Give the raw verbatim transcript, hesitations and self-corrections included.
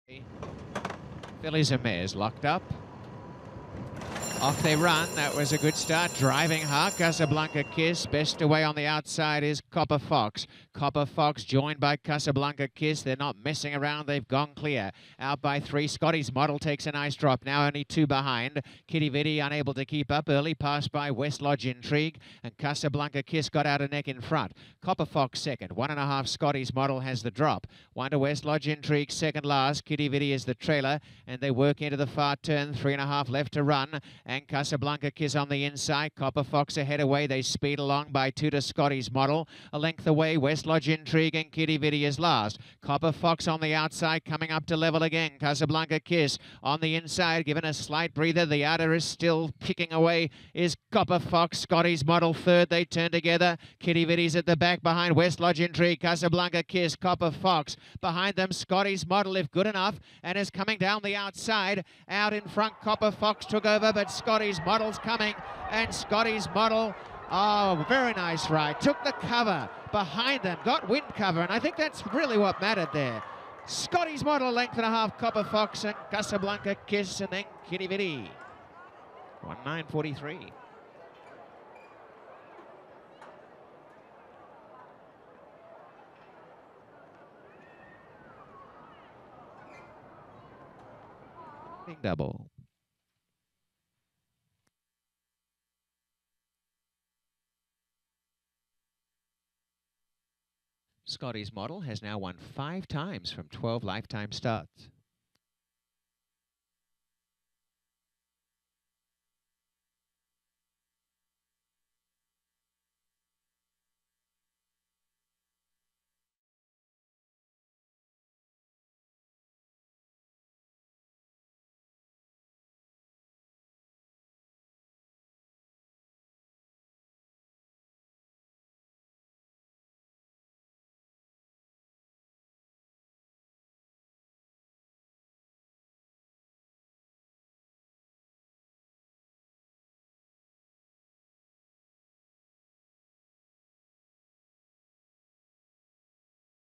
Fillies and mares locked up. Off they run. That was a good start. Driving hard. Casablanca Kiss. Best away on the outside is Copper Fox. Copper Fox joined by Casablanca Kiss. They're not messing around. They've gone clear. Out by three. Scotty's Model takes a nice drop. Now only two behind. Kitty Vitty unable to keep up. Early pass by West Lodge Intrigue. And Casablanca Kiss got out a neck in front. Copper Fox second. One and a half. Scotty's Model has the drop. One to West Lodge Intrigue second last. Kitty Vitty is the trailer. And they work into the far turn. Three and a half left to run. And Casablanca Kiss on the inside. Copper Fox ahead away. They speed along by two to Scotty's Model. A length away, West Lodge Intrigue and Kitty Vitty is last. Copper Fox on the outside, coming up to level again. Casablanca Kiss on the inside, given a slight breather. The outer is still kicking away, is Copper Fox. Scotty's Model third. They turn together. Kitty Vitty's at the back behind West Lodge Intrigue. Casablanca Kiss, Copper Fox. Behind them, Scotty's Model, if good enough, and is coming down the outside. Out in front, Copper Fox took over, but Scotty's Model's coming, and Scotty's Model, oh, very nice ride. Took the cover behind them, got wind cover, and I think that's really what mattered there. Scotty's Model, length and a half, Copper Fox and Casablanca Kiss, and then Kitty Vitty. one nine forty-three. Double. Scotty's Model has now won five times from twelve lifetime starts.